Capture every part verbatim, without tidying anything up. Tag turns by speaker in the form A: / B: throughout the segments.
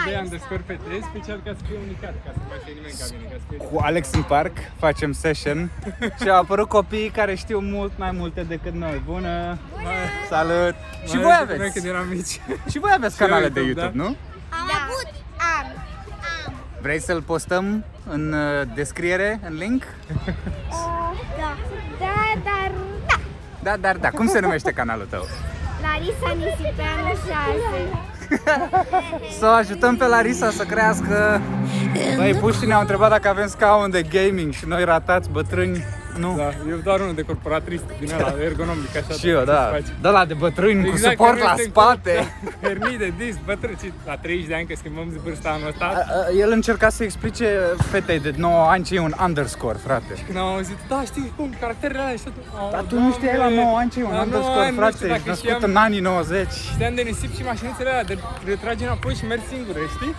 A: underscore P T, special ca să fie unicat, ca să mai fie nimeni ca mine, ca să fie...
B: Cu Alex în parc facem session și au apărut copiii care știu mult mai multe decât noi. Bună! Bună! Salut! Și voi aveți?
A: Când eram mici.
B: Și voi aveți canale de YouTube, nu?
C: Am avut! Am! Am!
B: Vrei să-l postăm în descriere, în link?
C: Da! Da, dar... Da!
B: Da, dar da. Cum se numește canalul tău?
C: Larisa Nisipeanu șase.
B: Să o ajutăm pe Larisa să crească. Băi, puștii ne-au întrebat dacă avem scaun de gaming și noi ratați bătrâni. Nu.
A: Da, eu doar unul de corporatrist din ăla, ergonomic, așa.
B: Și eu, da. Da, la de bătrâni, exact, cu suport la spate.
A: Hernii de disc, bătrâni, la treizeci de ani, că schimbăm vârsta anul ăsta.
B: A, a, el încerca să explice fetei de nouă ani ce e un underscore, frate.
A: Și când am auzit, da, știi cum, caracterele alea și tot. Oh,
B: dar tu nu știai la nouă ani ce e un underscore, frate, ești născut în anii nouăzeci.
A: Știam de nisip și mașinuțele alea, de retragi înapoi și mergi singure, știi?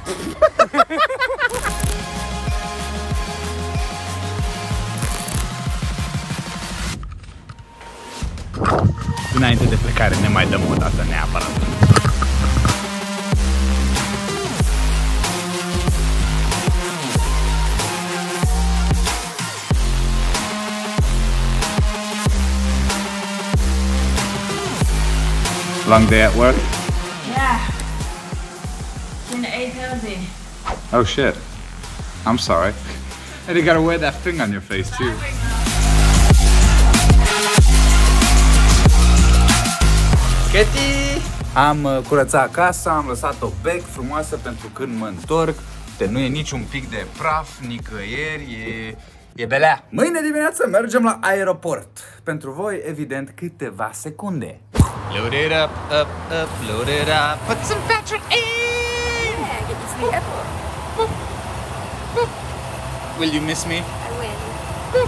B: Înainte de plecare ne mai dăm o dată neapărat. Long day at work?
D: Yeah. Been eight thirty.
B: Oh shit. I'm sorry. And you gotta wear that thing on your face too. Katie! Am curățat casa, am lăsat-o bec frumoasă pentru când mă întorc. De nu e niciun pic de praf, nicăieri, e, e belea. Mâine dimineață mergem la aeroport. Pentru voi, evident, câteva secunde. Load it up, up, up, load it up, put some petrol in!
C: Yeah, get to the airport.
B: Boop, boop. Will you miss me?
C: I will.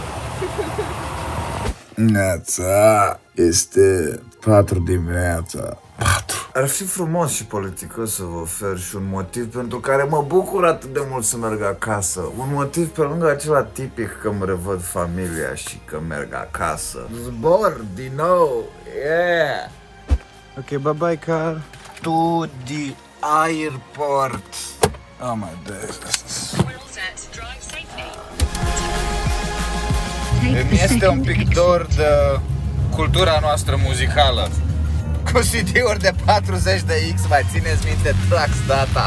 E: Neața, este patru dimineața. patru. Ar fi frumos și politicos să vă ofer și un motiv pentru care mă bucur atât de mult să merg acasă. Un motiv pe lângă acela tipic că îmi revăd familia și că merg acasă. Zbor din nou, yeah!
B: Ok, bye-bye, Carl.
E: To the airport. Oh my days.
B: Îmi este un pic dor de cultura noastră muzicală. Cu C D-uri de patruzeci de X, mai țineți minte Trax Data?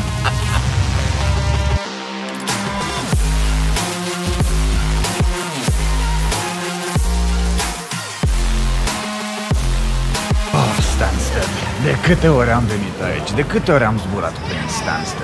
B: Oh, Stansted. De câte ori am venit aici? De câte ori am zburat prin Stansted?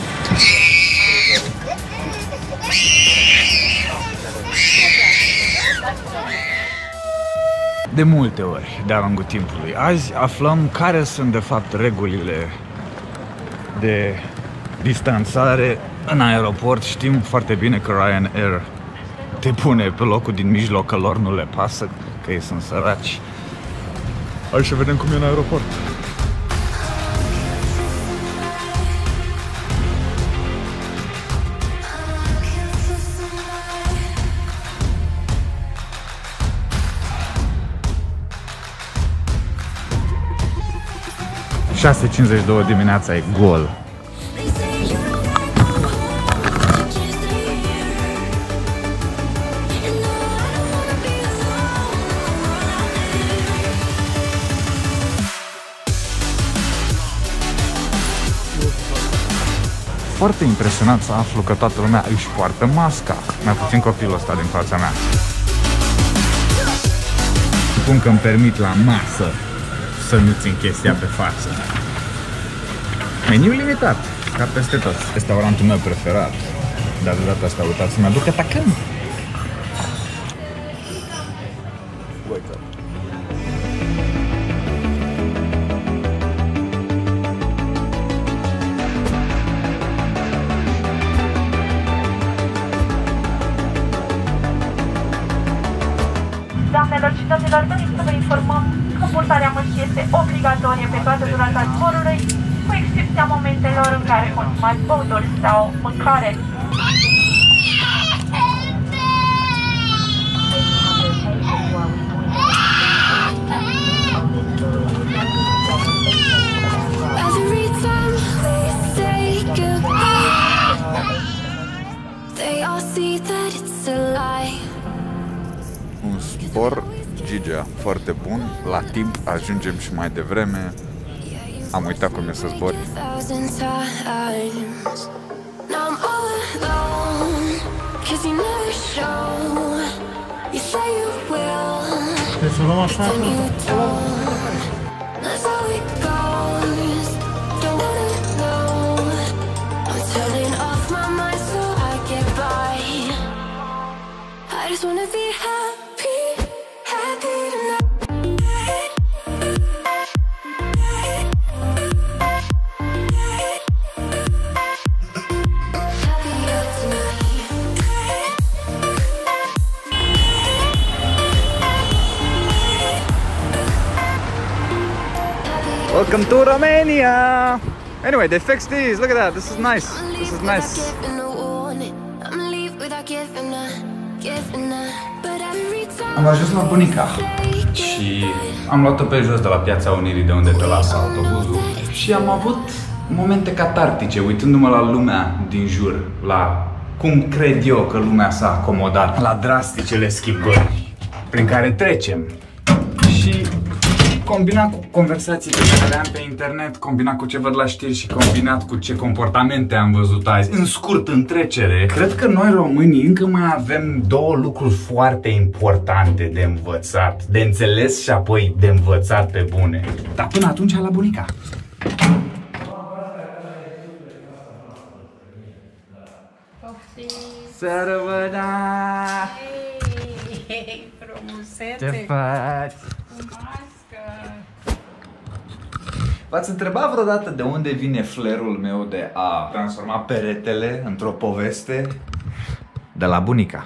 B: De multe ori de-a lungul timpului. Azi aflăm care sunt de fapt regulile de distanțare în aeroport. Știm foarte bine că Ryanair te pune pe locul din mijloc, că lor nu le pasă, că ei sunt săraci. Hai să vedem cum e în aeroport. șase cincizeci și doi dimineața e gol. Foarte impresionat să aflu că toată lumea își poartă masca. Mai puțin copilul ăsta din fața mea. Spun că îmi permit la masă să nu țin chestia pe față. Meniu limitat, ca peste tot. Restaurantul meu preferat. Dar de data asta, uitați să-mi aduc atacând.
D: Doamnelor și domnilor, dorim să vă informăm că purtarea măștii este obligatorie pe toată durata zborului, cu excepția momentelor în care consumați băuturi sau mâncare.
F: Every time we say
B: Un spor, Gigea, foarte bun. La timp ajungem și mai devreme. Am uitat cum e să zbori.
F: Trebuie să luăm așa?
B: Welcome to Romania! Anyway, they fixed these. Look at that. This is nice. This is nice. Am ajuns la bunica și am luat-o pe jos de la Piața Unirii, de unde te lasă autobuzul, și am avut momente catartice uitându-mă la lumea din jur, la cum cred eu că lumea s-a acomodat la drasticele schimbări prin care trecem. Și combinat cu conversații pe care le am pe internet, combinat cu ce văd la știri și combinat cu ce comportamente am văzut azi, în scurt, în trecere, cred că noi românii încă mai avem două lucruri foarte importante de învățat, de înțeles și apoi de învățat pe bune. Dar până atunci la bunica. Seară, bă, da!
G: Hei, frumusețe!
B: Ce faci? V-ați întrebat vreodată de unde vine flair-ul meu de a transforma peretele într-o poveste? De la bunica.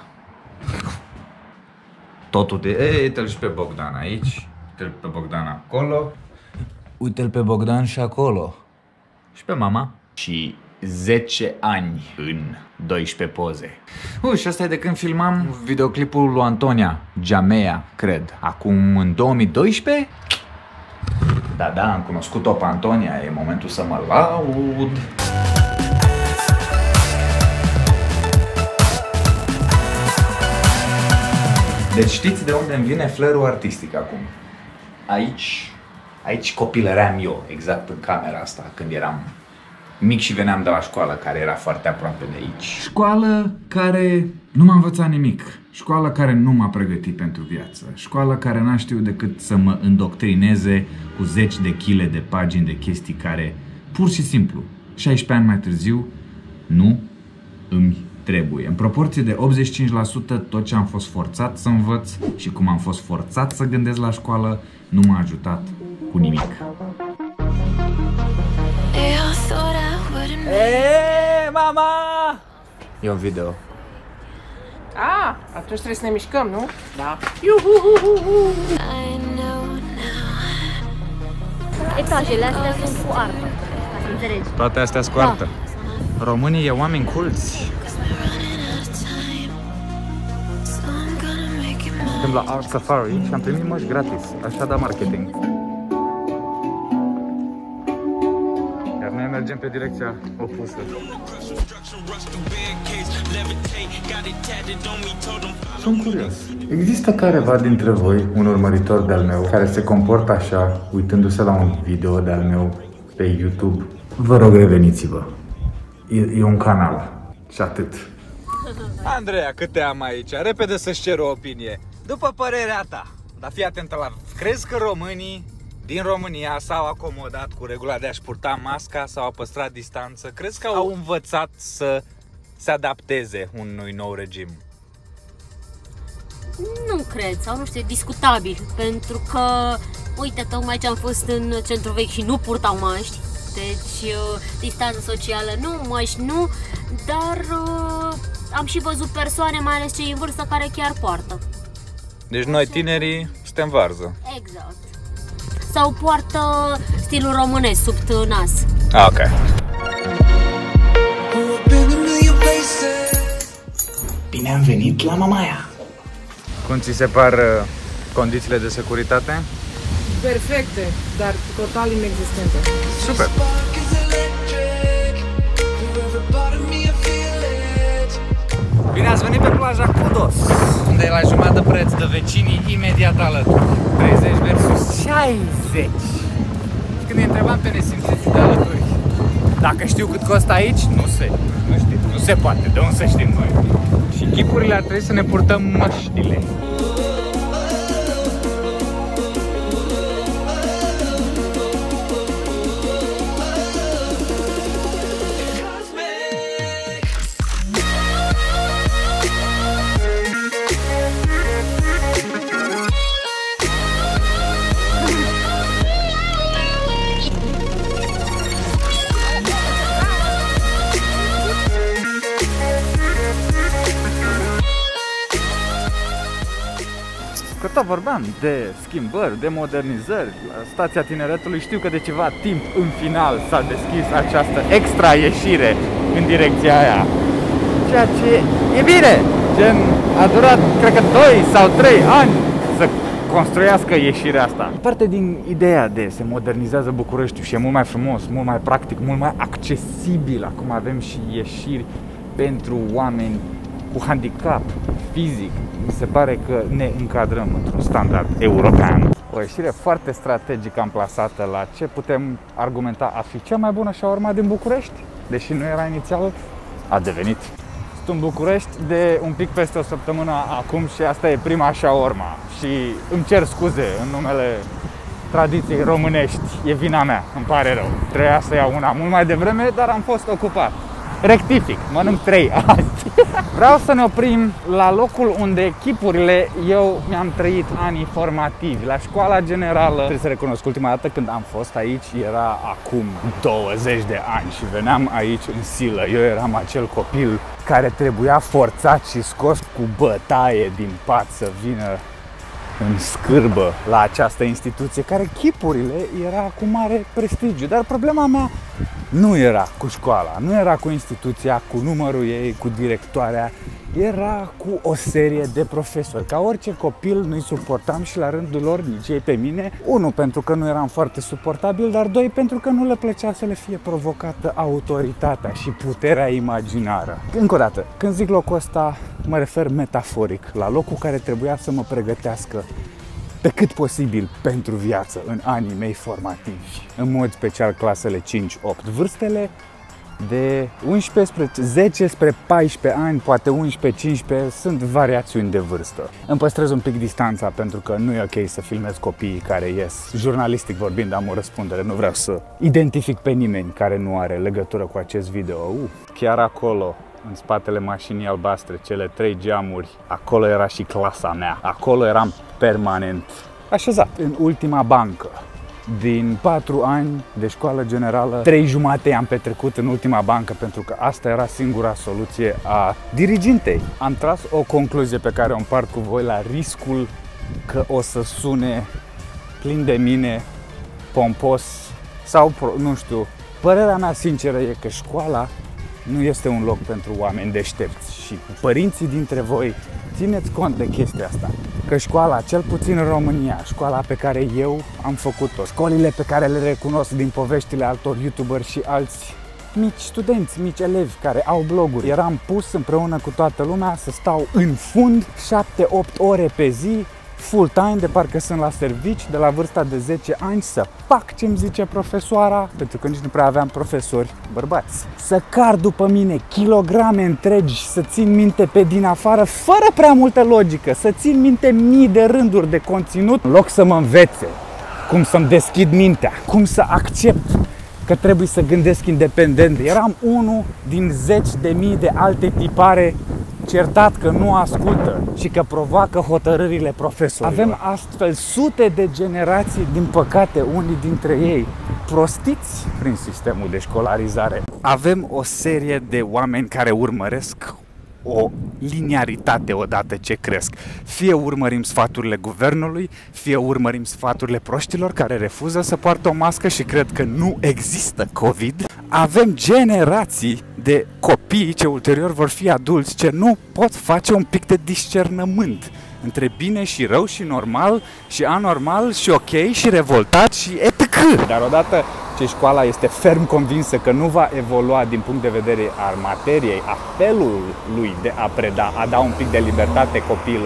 B: Totul de... Ei, uite-l și pe Bogdan aici, uite-l pe Bogdan acolo, uite-l pe Bogdan și acolo. Și pe mama. Și zece ani în doisprezece poze. Uh, și asta e de când filmam videoclipul lui Antonia, Jamea, cred. Acum în două mii doisprezece? Da, da, am cunoscut-o pe Antonia, e momentul să mă laud. Deci știți de unde îmi vine flair-ul artistic acum? Aici, aici copilăream eu, exact în camera asta, când eram mic și veneam de la școală, care era foarte aproape de aici. Școală care nu m-a învățat nimic. Școală care nu m-a pregătit pentru viață. Școală care n-a știut decât să mă îndoctrineze cu zeci de chile de pagini de chestii care, pur și simplu, șaisprezece ani mai târziu, nu îmi trebuie. În proporție de optzeci și cinci la sută tot ce am fost forțat să învăț și cum am fost forțat să gândesc la școală nu m-a ajutat cu nimic. Eee, mama! E un video.
G: Ah, atunci trebuie să ne mișcăm, nu? Da.
C: Etajele astea sunt cu artă, înțelegi?
B: Toate astea sunt cu artă. Da. Românii e oameni culți. Suntem la Art Safari și am primit măști gratis. Așa da marketing. Iar noi mergem pe direcția opusă. Sunt curios. Există careva dintre voi, un urmăritor de-al meu, care se comportă așa, uitându-se la un video de-al meu pe YouTube? Vă rog, reveniți-vă. E, e un canal. Și atât. Andreea, cât te am aici? Repede să-și cer o opinie. După părerea ta, dar fii atentă la... Crezi că românii din România s-au acomodat cu regula de a-și purta masca sau au păstrat distanță? Crezi că au învățat să se adapteze unui nou regim?
H: Nu cred, sau nu știu, e discutabil, pentru că, uite, tocmai ce am fost în centru vechi și nu purtau măști, deci distanță socială nu, măști nu, dar uh, am și văzut persoane, mai ales cei în vârstă, care chiar poartă.
B: Deci noi tinerii suntem varză.
H: Exact. Sau poartă stilul românesc, sub nas.
B: Ah, ok. Bine am venit la Mamaia! Cum ți se par condițiile de securitate?
G: Perfecte, dar total inexistente.
B: Super! Bine la jumătate de preț de vecinii imediat alături. treizeci versus șaizeci. Și când îi întrebam pe nesimțiții de alături dacă știu cât costă aici, nu se, nu știu, nu se poate, de unde să știm noi. Și chipurile ar trebui să ne purtăm măștile. Că tot vorbeam de schimbări, de modernizări. La Stația Tineretului știu că de ceva timp în final s-a deschis această extra ieșire în direcția aia. Ceea ce e bine, gen a durat cred că doi sau trei ani să construiască ieșirea asta. Parte din ideea de se modernizează Bucureștiul și e mult mai frumos, mult mai practic, mult mai accesibil. Acum avem și ieșiri pentru oameni cu handicap fizic. Mi se pare că ne încadrăm într-un standard european. O ieșire foarte strategică amplasată la ce putem argumenta a fi cea mai bună shawarma din București, deși nu era inițial, a devenit. Sunt în București de un pic peste o săptămână acum și asta e prima shawarma. Și îmi cer scuze în numele tradiției românești, e vina mea, îmi pare rău. Trebuia să iau una mult mai devreme, dar am fost ocupat. Rectific, mănânc trei azi. Vreau să ne oprim la locul unde chipurile eu mi-am trăit anii formativi, la școala generală. Trebuie să recunosc, ultima dată când am fost aici era acum douăzeci de ani și veneam aici în silă. Eu eram acel copil care trebuia forțat și scos cu bătaie din pat să vină în scârbă la această instituție, care chipurile era cu mare prestigiu. Dar problema mea nu era cu școala, nu era cu instituția, cu numărul ei, cu directoarea, era cu o serie de profesori. Ca orice copil nu-i suportam și la rândul lor nici ei pe mine. Unu, pentru că nu eram foarte suportabil, dar doi, pentru că nu le plăcea să le fie provocată autoritatea și puterea imaginară. Încă o dată, când zic locul ăsta, mă refer metaforic la locul care trebuia să mă pregătească pe cât posibil pentru viață în anii mei formativi, în mod special clasele cinci opt. Vârstele de unsprezece spre zece spre paisprezece ani, poate unsprezece cincisprezece, sunt variațiuni de vârstă. Îmi păstrez un pic distanța pentru că nu e ok să filmez copiii care ies. Jurnalistic vorbind, am o răspundere, nu vreau să identific pe nimeni care nu are legătură cu acest video. Uh, chiar acolo, în spatele mașinii albastre, cele trei geamuri, acolo era și clasa mea. Acolo eram permanent așezat, în ultima bancă. Din patru ani de școală generală, trei jumate am petrecut în ultima bancă pentru că asta era singura soluție a dirigintei. Am tras o concluzie pe care o împart cu voi la riscul că o să sune plin de mine, pompos sau, nu știu, părerea mea sinceră e că școala nu este un loc pentru oameni deștepți și părinții dintre voi țineți cont de chestia asta. Că școala, cel puțin în România, școala pe care eu am făcut-o, școlile pe care le recunosc din poveștile altor youtuberi și alți mici studenți, mici elevi care au bloguri, eram pus împreună cu toată lumea să stau în fund șapte opt ore pe zi, full time, de parcă sunt la servici, de la vârsta de zece ani, să fac ce-mi zice profesoara, pentru că nici nu prea aveam profesori bărbați. Să car după mine kilograme întregi, să țin minte pe din afară, fără prea multă logică, să țin minte mii de rânduri de conținut, în loc să mă învețe cum să-mi deschid mintea, cum să accept că trebuie să gândesc independent. Eram unul din zeci de mii de alte tipare certat că nu ascultă și că provoacă hotărârile profesorilor. Avem astfel sute de generații, din păcate, unii dintre ei prostiți prin sistemul de școlarizare. Avem o serie de oameni care urmăresc o liniaritate odată ce cresc. Fie urmărim sfaturile guvernului, fie urmărim sfaturile proștilor care refuză să poartă o mască și cred că nu există COVID. Avem generații de copii ce ulterior vor fi adulți ce nu pot face un pic de discernământ între bine și rău și normal și anormal și ok și revoltat și et cetera. Dar odată ce școala este ferm convinsă că nu va evolua din punct de vedere al materiei, a felului de a preda, a da un pic de libertate copiilor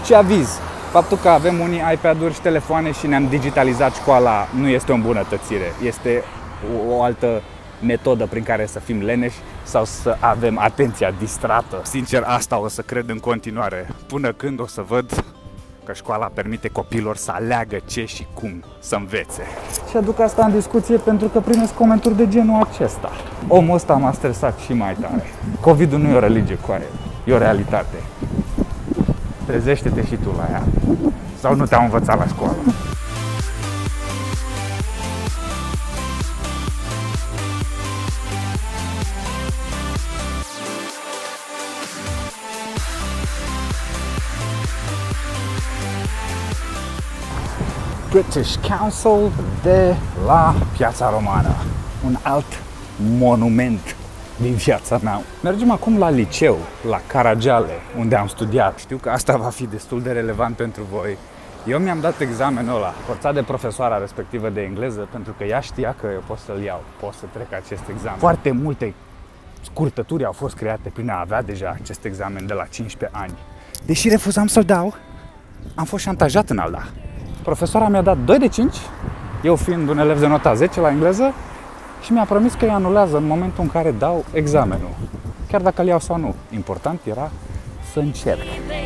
B: Și aviz, faptul că avem unii iPad-uri și telefoane și ne-am digitalizat școala nu este o îmbunătățire, este o, o altă metodă prin care să fim leneși sau să avem atenția distrată. Sincer, asta o să cred în continuare, până când o să văd că școala permite copiilor să aleagă ce și cum să învețe. Și aduc asta în discuție pentru că primesc comentarii de genul acesta. Omul ăsta m-a stresat și mai tare. COVID-ul nu e o religie, cu aia, e o realitate. Trezește-te și tu la ea. Sau nu te-au învățat la școală. British Council de la Piața Romană. Un alt monument din viața mea. Mergem acum la liceu, la Caragiale, unde am studiat. Știu că asta va fi destul de relevant pentru voi. Eu mi-am dat examenul ăla, forțat de profesoara respectivă de engleză, pentru că ea știa că eu pot să-l iau, pot să trec acest examen. Foarte multe scurtături au fost create prin a avea deja acest examen de la cincisprezece ani. Deși refuzam să-l dau, am fost șantajat în a-l da. Profesoara mi-a dat doi de cinci, eu fiind un elev de nota zece la engleză, și mi-a promis că îi anulează în momentul în care dau examenul. Chiar dacă îl iau sau nu. Important era să încerc.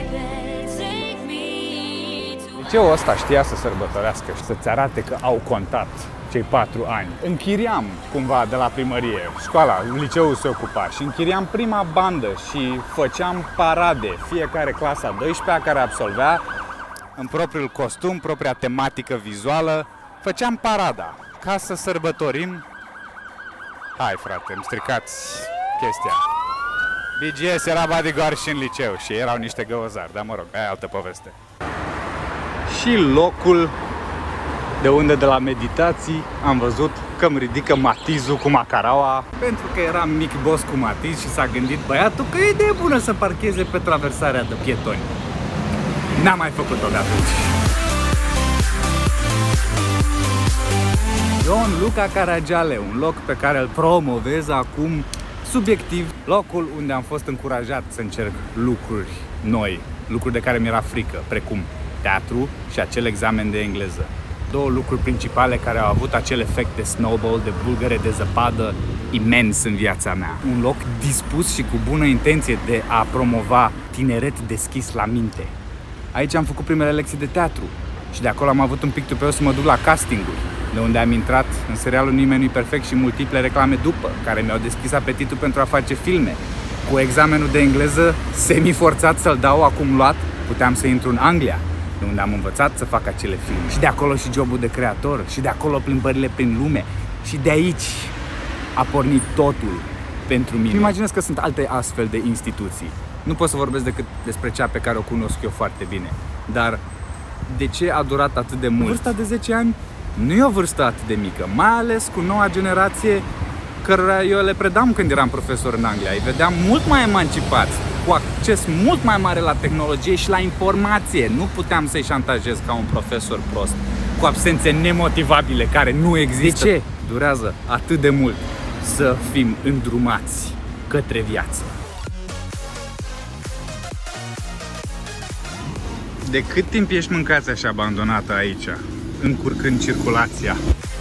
B: Liceul ăsta știa să sărbătorească și să-ți arate că au contat cei patru ani. Închiriam cumva de la primărie, școala, liceul se ocupa și închiriam prima bandă și făceam parade. Fiecare clasa a douăsprezecea care absolvea în propriul costum, propria tematică vizuală, făceam parada ca să sărbătorim. Hai frate, îmi stricați chestia. B G S era bodyguard și în liceu și erau niște găozari, dar mă rog, aia e altă poveste. Și locul de unde de la meditații am văzut că îmi ridică Matizul cu Macaraua, pentru că eram mic boss cu Matiz și s-a gândit băiatul că e de bună să parcheze pe traversarea de pietoni. N-am mai făcut-o de atunci. Ion Luca Caragiale, un loc pe care îl promovez acum subiectiv, locul unde am fost încurajat să încerc lucruri noi, lucruri de care mi-era frică, precum teatru și acel examen de engleză. Două lucruri principale care au avut acel efect de snowball, de bulgăre de zăpadă imens în viața mea. Un loc dispus și cu bună intenție de a promova tineret deschis la minte. Aici am făcut primele lecții de teatru și de acolo am avut un pic tupeu să mă duc la castinguri, de unde am intrat în serialul Nimeni nu-i perfect și multiple reclame după, care mi-au deschis apetitul pentru a face filme. Cu examenul de engleză semi-forțat să-l dau, acum luat, puteam să intru în Anglia, de unde am învățat să fac acele filme. Și de acolo și jobul de creator, și de acolo plimbările prin lume, și de aici a pornit totul pentru mine. Imaginez că sunt alte astfel de instituții. Nu pot să vorbesc decât despre cea pe care o cunosc eu foarte bine. Dar de ce a durat atât de mult? Vârsta de zece ani nu e o vârstă atât de mică, mai ales cu noua generație cărora eu le predam când eram profesor în Anglia. Îi vedeam mult mai emancipați, cu acces mult mai mare la tehnologie și la informație. Nu puteam să-i șantajez ca un profesor prost, cu absențe nemotivabile care nu există. De ce durează atât de mult să fim îndrumați către viață? De cât timp ești mâncați așa abandonată aici, încurcând circulația?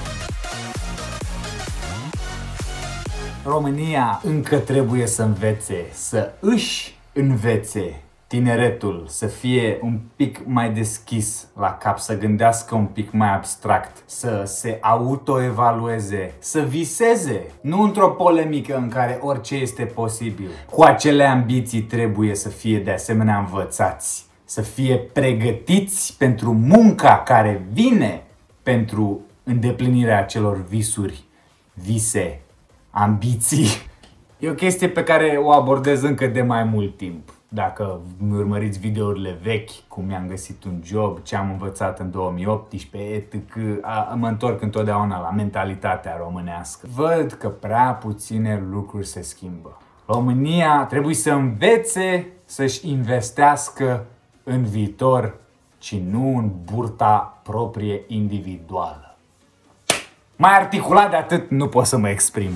B: România încă trebuie să învețe, să își învețe tineretul, să fie un pic mai deschis la cap, să gândească un pic mai abstract, să se autoevalueze, să viseze, nu într-o polemică în care orice este posibil. Cu acele ambiții trebuie să fie de asemenea învățați, să fie pregătiți pentru munca care vine pentru îndeplinirea acelor visuri, vise, ambiții. E o chestie pe care o abordez încă de mai mult timp. Dacă urmăriți videourile vechi, cum mi-am găsit un job, ce am învățat în două mii optsprezece, et cetera, mă întorc întotdeauna la mentalitatea românească. Văd că prea puține lucruri se schimbă. România trebuie să învețe să-și investească în viitor, ci nu în burta proprie individuală. Mai articulat de atât nu pot să mă exprim.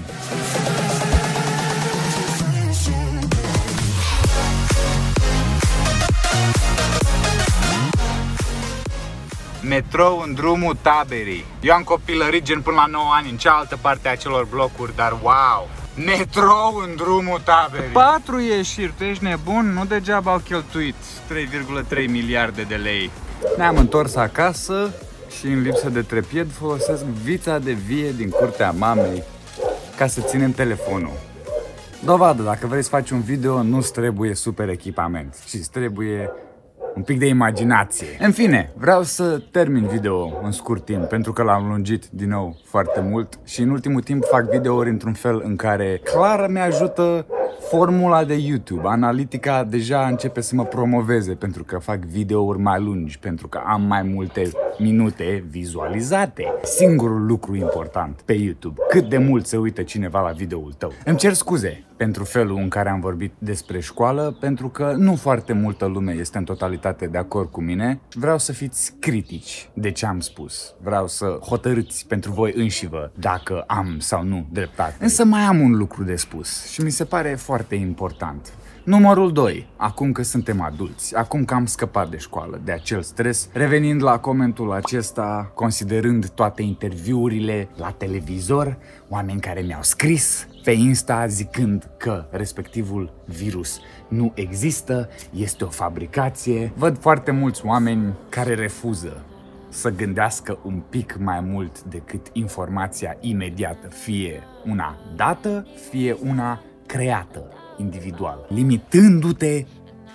B: Metrou în drumul Taberii. Eu am copilărit gen până la nouă ani în cealaltă parte a acelor blocuri, dar wow! Metrou în drumul Taberii. Patru ieșiri, tu ești nebun? Nu degeaba au cheltuit trei virgulă trei miliarde de lei. Ne-am întors acasă și în lipsă de trepied folosesc vița de vie din curtea mamei ca să ținem telefonul. Dovadă, dacă vrei să faci un video, nu-ți trebuie super echipament, ci îți trebuie un pic de imaginație. În fine, vreau să termin video în scurt timp, pentru că l-am lungit din nou foarte mult și în ultimul timp fac videouri într-un fel în care clar mi-ajută formula de YouTube. Analitica deja începe să mă promoveze pentru că fac videouri mai lungi, pentru că am mai multe minute vizualizate. Singurul lucru important pe YouTube, cât de mult se uită cineva la videoul tău. Îmi cer scuze pentru felul în care am vorbit despre școală, pentru că nu foarte multă lume este în totalitate de acord cu mine. Vreau să fiți critici de ce am spus. Vreau să hotărâți pentru voi înșivă dacă am sau nu dreptate. Însă mai am un lucru de spus și mi se pare foarte important. Numărul doi. Acum că suntem adulți, acum că am scăpat de școală, de acel stres, revenind la comentul acesta, considerând toate interviurile la televizor, oameni care mi-au scris pe Insta zicând că respectivul virus nu există, este o fabricație, văd foarte mulți oameni care refuză să gândească un pic mai mult decât informația imediată, fie una dată, fie una creată individual, limitându-te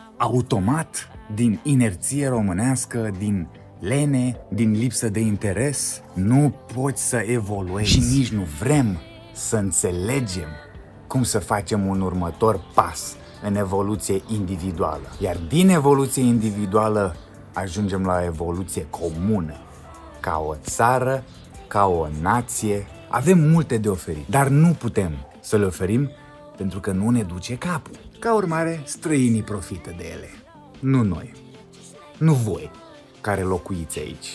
B: automat din inerție românească, din lene, din lipsă de interes. Nu poți să evoluezi și nici nu vrem să înțelegem cum să facem un următor pas în evoluție individuală. Iar din evoluție individuală ajungem la evoluție comună, ca o țară, ca o nație. Avem multe de oferit, dar nu putem să le oferim pentru că nu ne duce capul. Ca urmare, străinii profită de ele. Nu noi. Nu voi, care locuiți aici.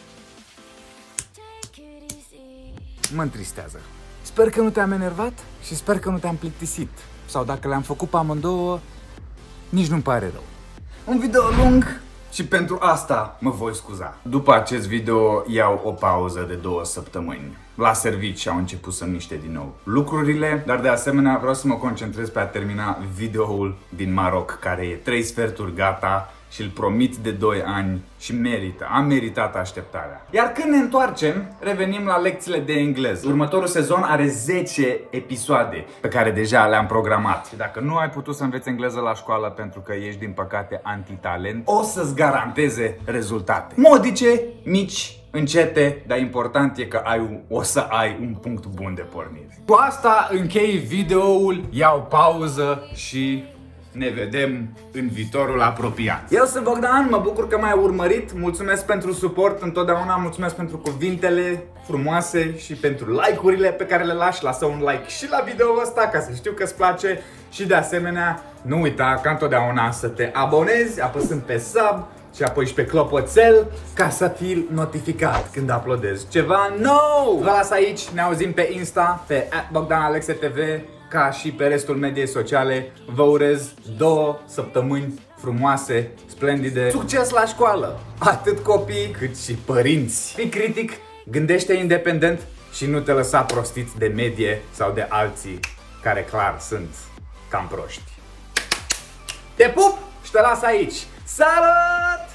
B: Mă întristează. Sper că nu te-am enervat și sper că nu te-am plictisit. Sau dacă le-am făcut pe amândouă, nici nu-mi pare rău. Un video lung și pentru asta mă voi scuza. După acest video iau o pauză de două săptămâni. La servici au început să miște din nou lucrurile, dar de asemenea vreau să mă concentrez pe a termina videoul din Maroc, care e trei sferturi gata și îl promit de doi ani și merită, am meritat așteptarea. Iar când ne întoarcem, revenim la lecțiile de engleză. Următorul sezon are zece episoade pe care deja le-am programat. Și dacă nu ai putut să înveți engleză la școală pentru că ești din păcate antitalent, o să-ți garanteze rezultate modice, mici, încete, dar important e că ai, o să ai un punct bun de pornire. Cu asta închei videoul, iau pauză și ne vedem în viitorul apropiat. Eu sunt Bogdan, mă bucur că m-ai urmărit, mulțumesc pentru suport întotdeauna, mulțumesc pentru cuvintele frumoase și pentru like-urile pe care le lași. Lasă un like și la video ăsta ca să știu că îți place și de asemenea nu uita ca întotdeauna să te abonezi apăsând pe sub și apoi și pe clopoțel ca să fii notificat când uploadez ceva nou. Vă las aici, ne auzim pe Insta, pe at Bogdan Alexe T V, ca și pe restul mediei sociale. Vă urez două săptămâni frumoase, splendide, succes la școală, atât copii cât și părinți. Fii critic, gândește independent și nu te lăsa prostit de medie sau de alții care clar sunt cam proști. Te pup și te las aici. Salut!